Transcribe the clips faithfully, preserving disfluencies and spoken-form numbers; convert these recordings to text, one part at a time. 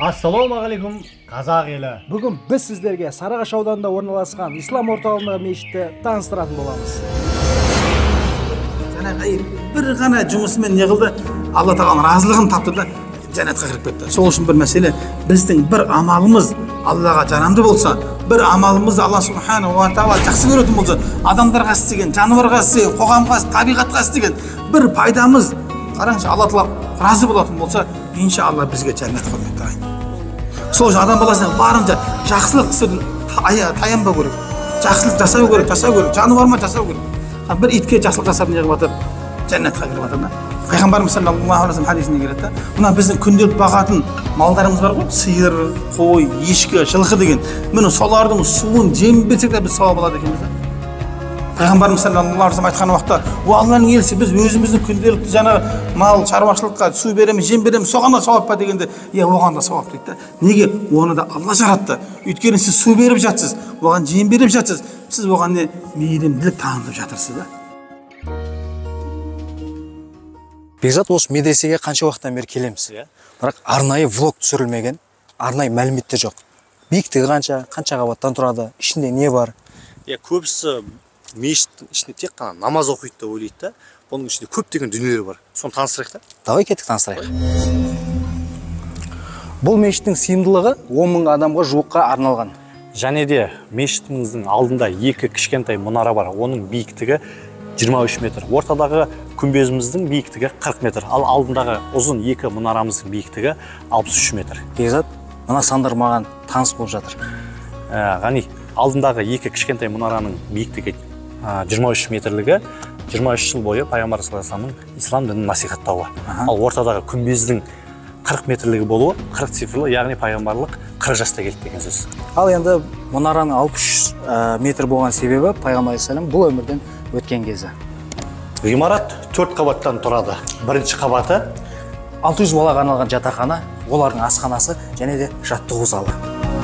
Ассалаумағалейкум, қазақ елі. Бүгін біз сіздерге Сарыағаш ауданында орналасқан ислам орталығындағы мешітті таныстыратын боламыз. Жаңағы бір ғана жұмысымен не қылды, Алла тағаланың разылығын тапты да жәннатқа кіріп кетті. Сол үшін бір мәселе, біздің бір амалымыз Аллаға жарамды болса, бір амалымыз Алла субханаху ва тағала жақсы көретін болса, адамдарға істеген, жануарға істеген, қоғамға, табиғатқа істеген бір пайдамыз, қараңызшы, Алла тағала разы болатын болса, иншалла бізге жәннат құрмет. Сол үшін адам баласына барынша жақсылық істеуден таянбау керек. Жақсылық жасау керек, жасау керек. Жануарма жасау керек. Бір итке жақсылық жасап не қылып жатыр, жәннатқа кіріп жатыр да. Пайғамбарымыз саллаллаху алейхи ва саллям хадисінде келеді да. Мына біздің күнделік бағатын малдарымыз бар ғой, сиыр, қой, ешкі, жылқы деген. Міне солардың суын жем берсек те біз сауап алады екенбіз да. Пайғамбарымыз саллаллаху алейхи ва саллям айтқан уақытта, "О Алланың елшісі, біз өзіміздің күнделікті жаңағы мал шаруашылыққа су береміз, жем береміз, соған да сауап па?" дегенде, "Иә, оған да сауап" дейді да. Неге? Оны да Алла жаратты. Өйткені сіз су беріп жатсыз, оған жем беріп жатсыз. Сіз оған не мейірімділік танытып жатырсыз да. Бекзат, осы медресеге қанша уақыттан бері келеміз? Бірақ арнайы влог түсірілмеген, арнайы мәліметтер жоқ. Биіктігі қанша, қанша қабаттан тұрады, ішінде не бар? Иә, көбісі мешіттің ішінде тек қана намаз оқиды деп ойлайды да. Оның ішінде көптеген дүниелер бар. Соны таныстырайық та. Давай кеттік, таныстырайық. Бұл мешіттің сыйымдылығы он мың адамға жуыққа арналған. Және де мешітіміздің алдында екі кішкентай мұнара бар. Оның биіктігі жиырма үш метр. Ортадағы күмбезіміздің биіктігі қырық метр. Ал алдындағы ұзын екі мұнарамыздың биіктігі алпыс үш метр. Бекзат, мына сандар маған таныс болып жатыр. Ғани, алдындағы екі кішкентай мұнараның биіктігі жиырма үш метрлігі жиырма үш жыл бойы Пайғамбар саллаллаху алейхи ва саллям ислам дінін насихаттауы. Ал ортадағы күмбездің қырық метрлігі болуы қырық цифрлы, яғни пайғамбарлық қырық жаста келді деген сөз. Ал енді мұнараның алпыс үш метр болған себебі Пайғамбар саллаллаху алейхи ва саллям бұл өмірден өткен кезі. Ғимарат төрт қабаттан тұрады. Бірінші қабаты алты жүз балаға арналған жатақхана, олардың асханасы және де жаттығу залы.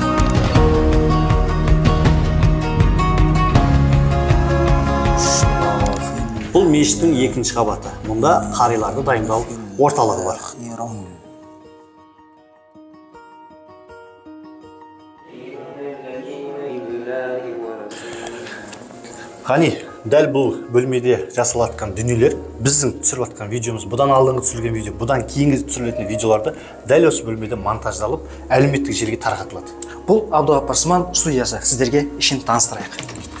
Бұл мешіттің екінші қабаты. Мұнда қариларды дайындау орталығы бар. Ғани, дәл бұл бөлмеде жасалатқан дүниелер, біздің түсіріп жатқан видеомыз, бұдан алдыңғы түсірілген видео, бұдан кейінгі түсірілетін видеоларды дәл осы бөлмеде монтаждалып, әлеуметтік желіге таратылады. Бұл Абдуғаппар Сманов студиясы. Сіздерге ішін таныстырайық.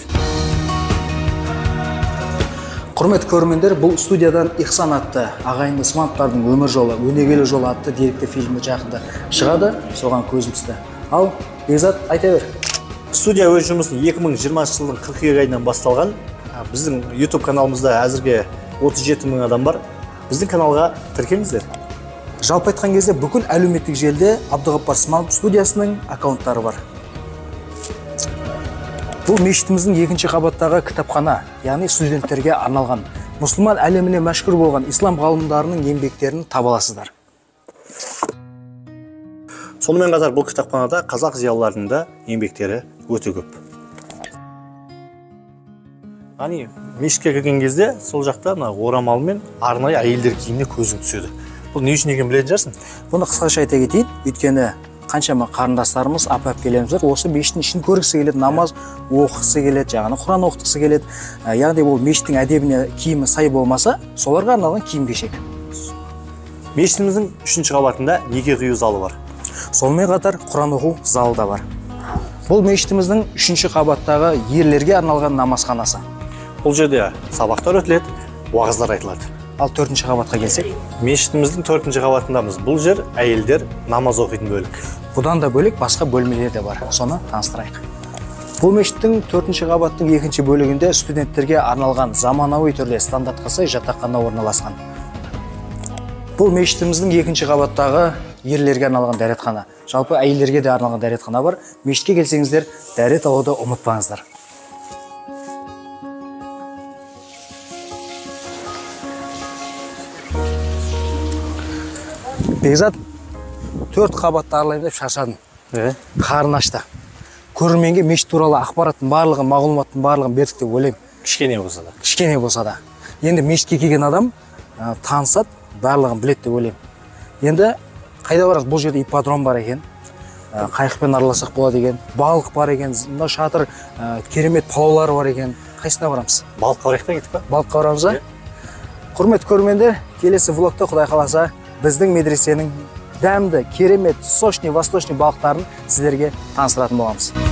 Құрметті көрермендер, бұл студиядан Ихсан атты ағайынды Смановтардың өмір жолы, өнегелі жолы атты деректі фильмі жақында шығады, соған көзім түсті. Ал Бекзат, айта бер. Студия өз жұмысын екі мың жиырмасыншы жылдың қыркүйек айынан басталған. Біздің YouTube каналымызда әзірге отыз жеті мың адам бар. Біздің каналға тіркеліңіздер. Жалпы айтқан кезде бүкіл әлеуметтік желіде Абдуғаппар Сманов студиясының аккаунттары бар. Бұл мешітіміздің екінші қабаттағы кітапхана, яғни студенттерге арналған. Мұсылман әлеміне мәшһүр болған ислам ғалымдарының еңбектерін таба аласыздар. Сонымен қатар бұл кітапханада қазақ зиялыларының да еңбектері өте көп. Ғани, мешітке кірген кезде сол жақта орамалмен арнайы әйелдер киіміне көзің түседі. Бұл не үшін екенін білетін шығарсың? Бұны қысқаша айта кетейін, өйткені қаншама қарындастарымыз, апа әпкелеріміздер осы мешіттің ішін көргісі келеді, намаз оқығысы келеді, жаңағы Құран оқытқысы келеді. Яғни бұл мешіттің әдебіне киімі сай болмаса, соларға арналған киім-кешек. Мешітіміздің үшінші қабатында неке қию залы бар. Сонымен қатар Құран оқу залы да бар. Бұл мешітіміздің үшінші қабаттағы ерлерге арналған намазханасы. Бұл жерде сабақтар өтіледі, уағыздар айтылады. Ал төртінші қабатқа келсек, мешітіміздің төртінші қабатындамыз. Бұл жер әйелдер намаз оқитын бөлік. Бұдан да бөлек басқа бөлмелер де бар. Соны таныстырайық. Бұл мешіттің төртінші қабаттың екінші бөлігінде студенттерге арналған заманауи түрде стандартқа сай жатақхана орналасқан. Бұл мешітіміздің екінші қабаттағы ерлерге арналған дәретхана. Жалпы әйелдерге де арналған дәретхана бар. Мешітке келсеңіздер, дәрет алуды ұмытпаңыздар. Бекзат, төрт қабатты аралаймын деп шаршадым. Қарын ашты. Көрерменге мешіт туралы ақпараттың барлығын, мағлұматтың барлығын бердік деп ойлаймын. Кішкене болса да. Кішкене болса да. Енді мешітке келген адам танысады, барлығын біледі деп ойлаймын. Енді Қайда барасыз? Бұл жерде ипподром бар екен. Қайықпен араласақ болады екен. Балық бар екен. Мына шатыр керемет палаулар бар екен. Қайсына барамыз? Балыққа барайық та кетіп па? Балыққа барамыз ба? Құрметті көрермендер, келесі влогта Құдай қаласа біздің медресенің дәмді, керемет, сочный, восточный балықтарын сіздерге таныстыратын боламыз.